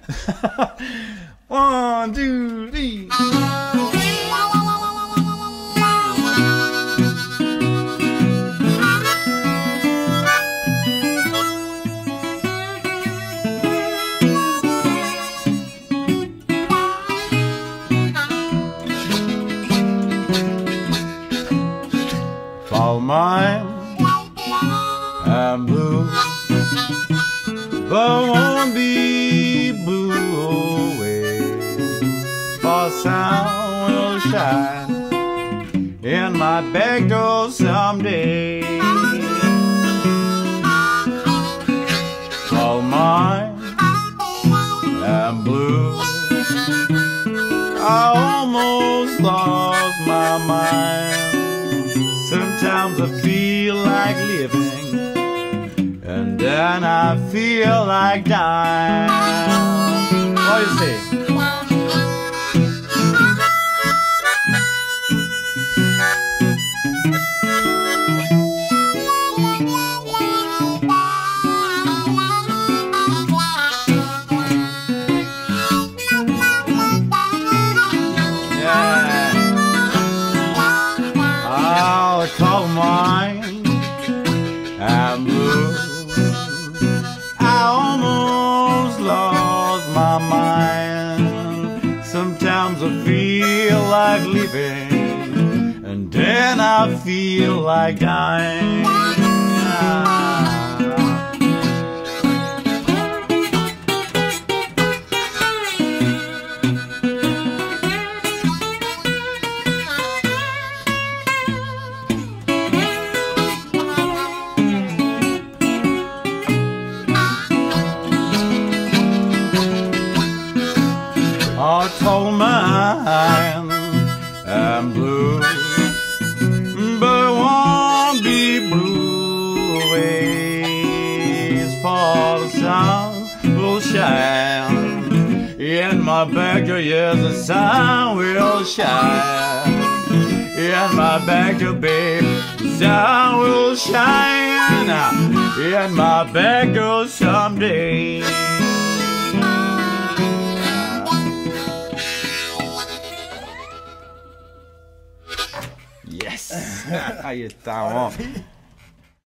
1, 2, 3. Follow mine I'm blue, but won't be blue always. For sound will shine in my back door someday. Follow mine I'm blue, I almost lost my mind. Sometimes I feel like living, and then I feel like dying. What do you say? Call mine I'm blue, I almost lost my mind. Sometimes I feel like living, and then I feel like dying. I told mine I'm blue, but won't be blue always. For the sun will shine in my backyard. Yes, the sun will shine in my backyard, babe. The sun will shine in my backyard someday. Yes, ahí estamos.